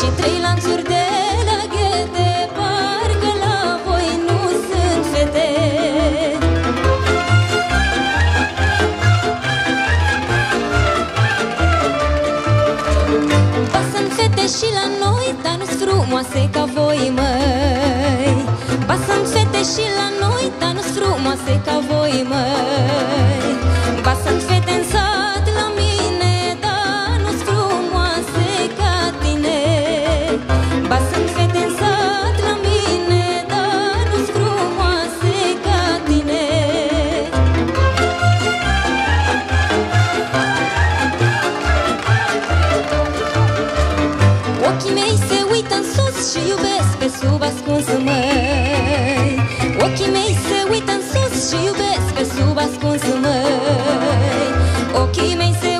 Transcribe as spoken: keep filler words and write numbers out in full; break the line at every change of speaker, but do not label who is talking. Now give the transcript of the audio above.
și trei lanțuri de la ghete, parcă la voi nu sunt fete. Ba sunt fete și la noi, dar nu-s frumoase ca voi, măi. Ba sunt fete și la noi, dar nu-s frumoase ca voi, măi. Ba sunt fete în sat la mine, dar nu-s frumoase ca tine. Ba sunt fete în sat la mine, dar nu-s frumoase ca tine. Ochii mei se uită în sus și iubesc pe sub ascuns, măi. Ochii mei se uită în sus și iubesc pe sub ascuns, măi. Ochii mei se